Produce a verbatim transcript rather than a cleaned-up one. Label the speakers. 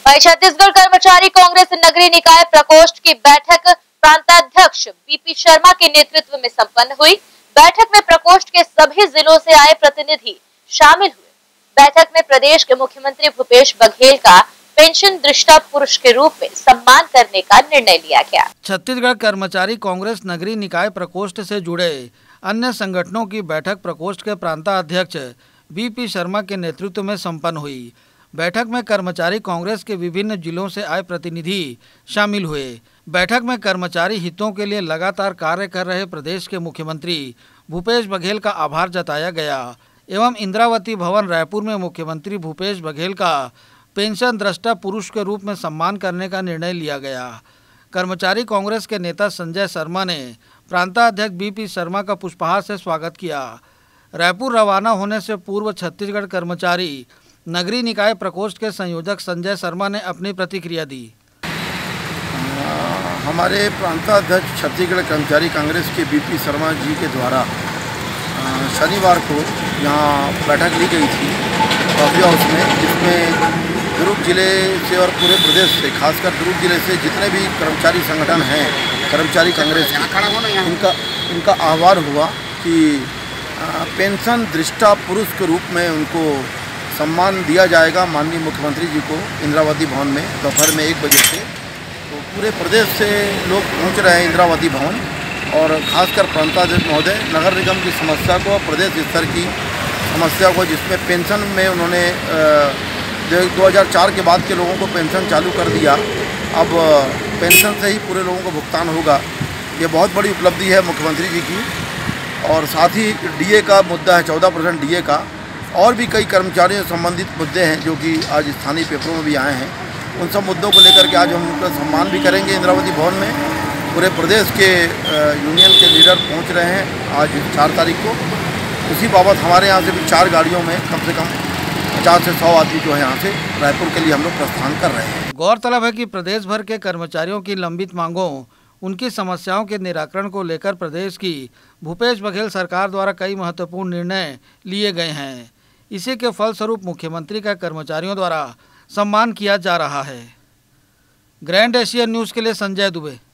Speaker 1: वहीं छत्तीसगढ़ कर्मचारी कांग्रेस नगरीय निकाय प्रकोष्ठ की बैठक प्रांताध्यक्ष बीपी शर्मा के नेतृत्व में संपन्न हुई। बैठक में प्रकोष्ठ के सभी जिलों से आए प्रतिनिधि शामिल हुए। बैठक में प्रदेश के मुख्यमंत्री भूपेश बघेल का पेंशन दृष्टा पुरुष के रूप में सम्मान करने का निर्णय लिया गया।
Speaker 2: छत्तीसगढ़ कर्मचारी कांग्रेस नगरीय निकाय प्रकोष्ठ से जुड़े अन्य संगठनों की बैठक प्रकोष्ठ के प्रांताध्यक्ष बीपी शर्मा के नेतृत्व में संपन्न हुई। बैठक में कर्मचारी कांग्रेस के विभिन्न जिलों से आए प्रतिनिधि शामिल हुए। बैठक में कर्मचारी हितों के लिए लगातार कार्य कर रहे प्रदेश के मुख्यमंत्री भूपेश बघेल का आभार जताया गया एवं इंद्रावती भवन रायपुर में मुख्यमंत्री भूपेश बघेल का पेंशन दृष्टा पुरुष के रूप में सम्मान करने का निर्णय लिया गया। कर्मचारी कांग्रेस के नेता संजय शर्मा ने प्रांताध्यक्ष बीपी शर्मा का पुष्पहार से स्वागत किया। रायपुर रवाना होने से पूर्व छत्तीसगढ़ कर्मचारी नगरीय निकाय प्रकोष्ठ के संयोजक संजय शर्मा ने अपनी प्रतिक्रिया दी।
Speaker 3: हमारे प्रांताध्यक्ष छत्तीसगढ़ कर्मचारी कांग्रेस के बीपी शर्मा जी के द्वारा शनिवार को यहाँ बैठक ली गई थी कॉफी हाउस में, जिसमें दुर्ग जिले से और पूरे प्रदेश से, खासकर दुर्ग जिले से जितने भी कर्मचारी संगठन हैं कर्मचारी कांग्रेस के, इनका इनका आह्वान हुआ कि पेंशन दृष्टा पुरुष के रूप में उनको सम्मान दिया जाएगा माननीय मुख्यमंत्री जी को इंद्रावती भवन में दोपहर में एक बजे से। तो पूरे प्रदेश से लोग पहुंच रहे हैं इंद्रावती भवन, और खासकर प्रांताध्यक्ष महोदय नगर निगम की समस्या को, प्रदेश स्तर की समस्या को, जिसमें पेंशन में उन्होंने दो हज़ार चार के बाद के लोगों को पेंशन चालू कर दिया, अब पेंशन से ही पूरे लोगों को भुगतान होगा। ये बहुत बड़ी उपलब्धि है मुख्यमंत्री जी की। और साथ ही डीए का मुद्दा है, चौदह परसेंट डीए का, और भी कई कर्मचारियों से संबंधित मुद्दे हैं जो कि आज स्थानीय पेपरों में भी आए हैं। उन सब मुद्दों को लेकर के आज हम उनका सम्मान भी करेंगे इंद्रावती भवन में। पूरे प्रदेश के यूनियन के लीडर पहुंच रहे हैं आज चार तारीख को। उसी बाबत हमारे यहाँ से भी चार गाड़ियों में कम से कम पचास से सौ आदमी जो है यहाँ से रायपुर के लिए हम लोग प्रस्थान कर रहे हैं।
Speaker 2: गौरतलब है कि प्रदेश भर के कर्मचारियों की लंबित मांगों, उनकी समस्याओं के निराकरण को लेकर प्रदेश की भूपेश बघेल सरकार द्वारा कई महत्वपूर्ण निर्णय लिए गए हैं। इसी के फलस्वरूप मुख्यमंत्री का कर्मचारियों द्वारा सम्मान किया जा रहा है। ग्रैंड एशिया न्यूज़ के लिए संजय दुबे।